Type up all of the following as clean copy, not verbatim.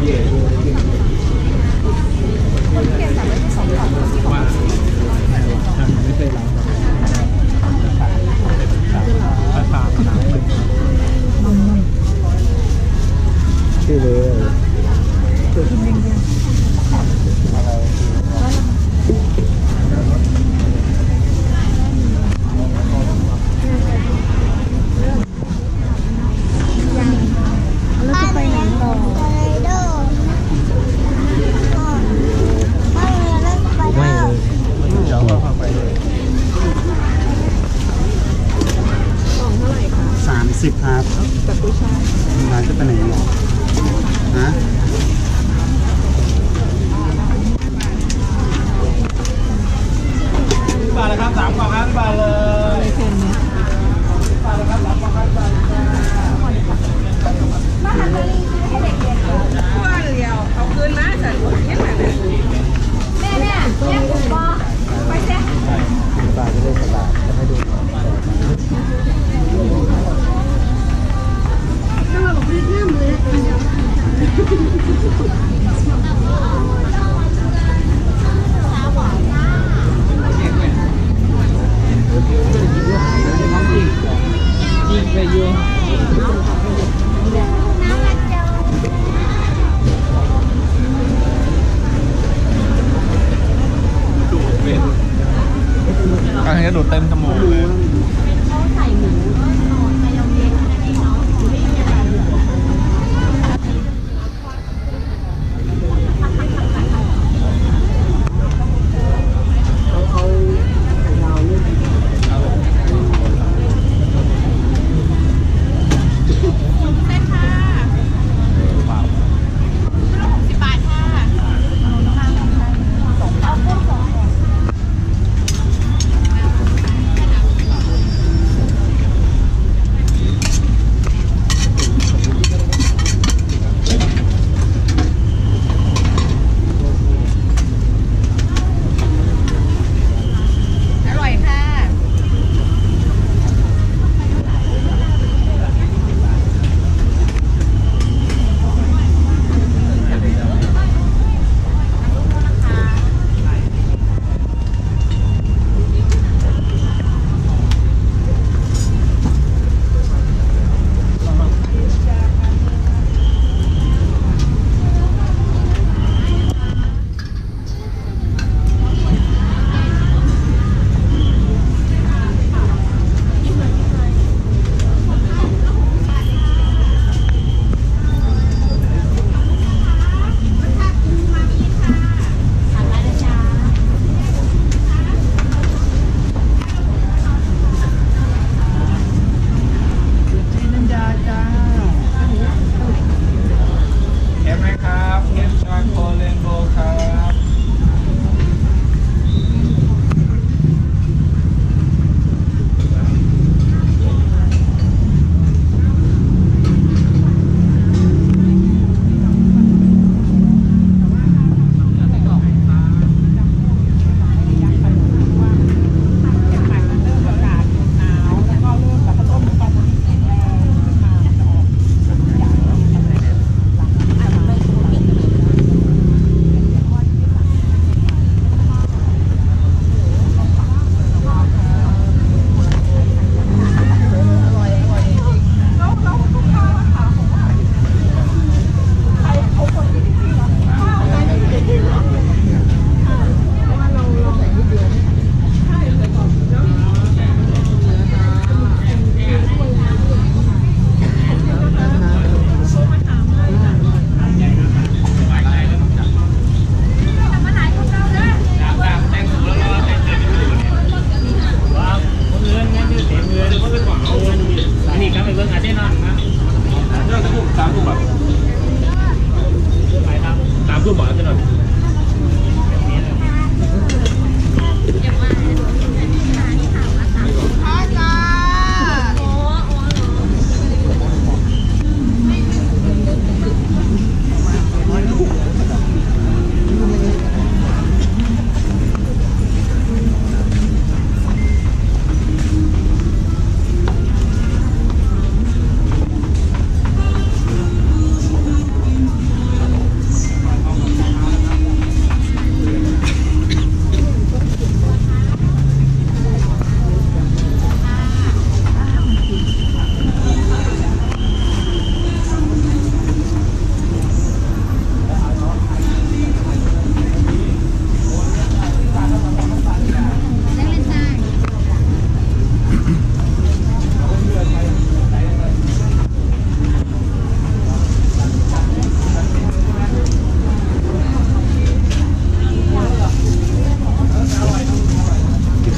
30 ครับจากกุ้ยช่ายร้านจะไปไหนหรอฮะบาทเลยครับ3 กล่องครับบาทเลยบาทเลยครับ3 กล่องครับบาทมาทำอะไรให้เด็กเรียนว่าเดียวเอาคืนมาสั่นยังไงแม่ยังถูกปะไปเจ๊บาทจะได้สบายจะให้ดูอันนี้ดูดเต็มจมูกเลยเขาใส่หมูมายองเนสอะไรเนาะ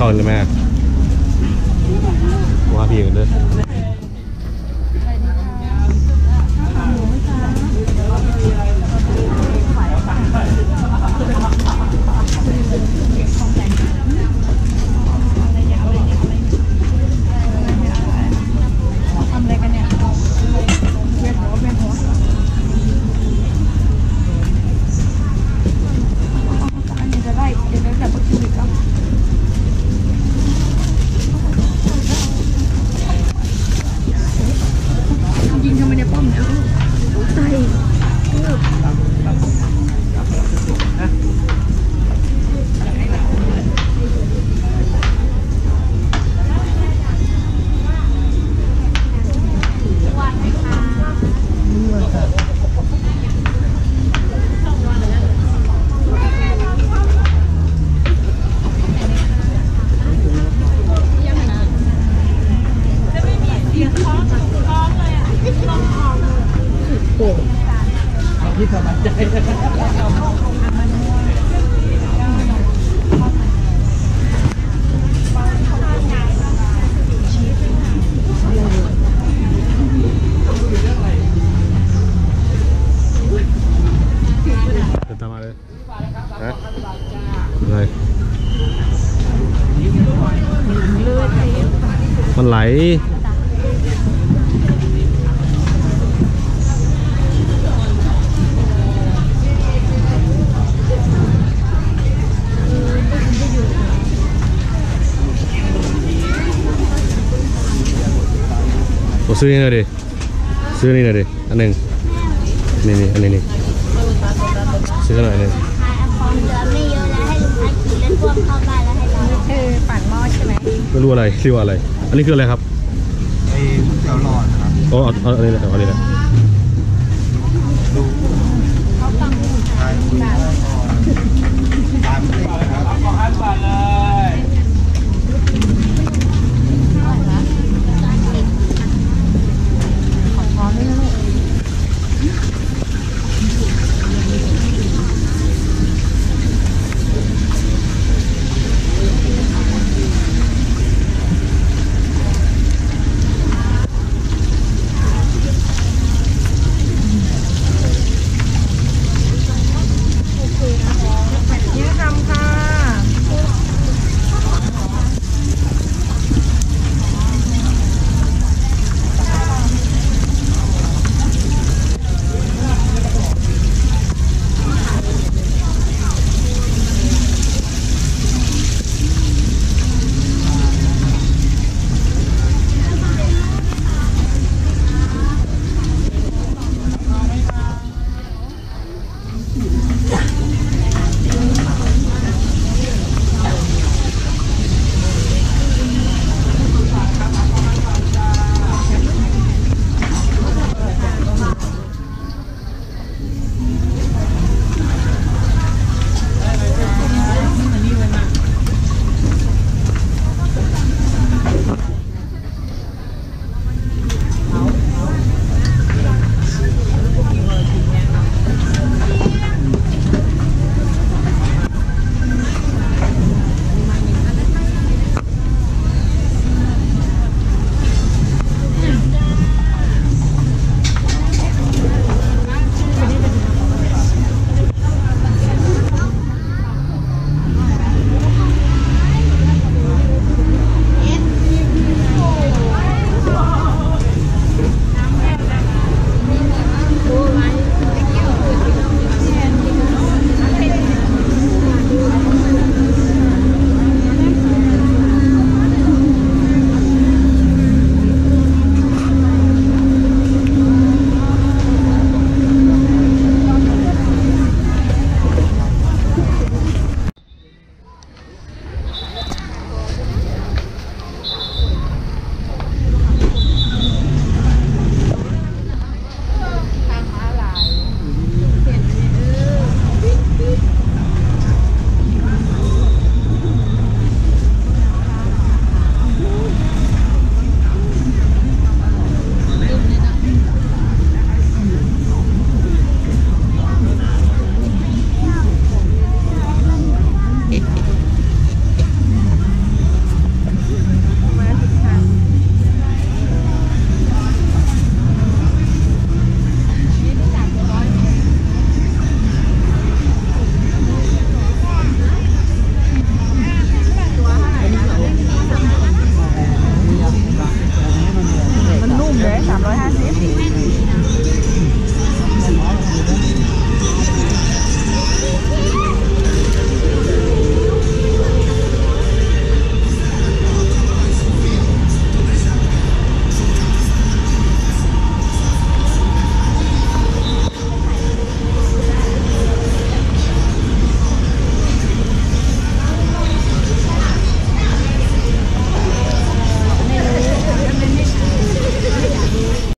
เลยแม่ว่าพี่กันเด้อทำอะไรกันเนี่ยเวียนหัวอันนี้จะได้เดี๋ยวแบบคิวอีกแล้วยิงทำไมในป้อมเนี่ยใส่ที่สบายใจเดินตามมาเลยนะเลยมันไหลซื้อนี่หน่อยดิซื้อนี่หน่อยดิอันหนึ่งนี่อันนี้นี่ซื้อหน่อยหนึ่งของเหลือไม่เยอะแล้วให้ลุงพัดขี่รถพ่วงเข้าบ้านแล้วให้เราคือปั่นหม้อใช่ไหมไม่รู้อะไรเรียกว่าอะไรอันนี้คืออะไรครับไอ้เจ้าหลอดครับอ๋อเอาอันนี้นะเอาอันนี้นะ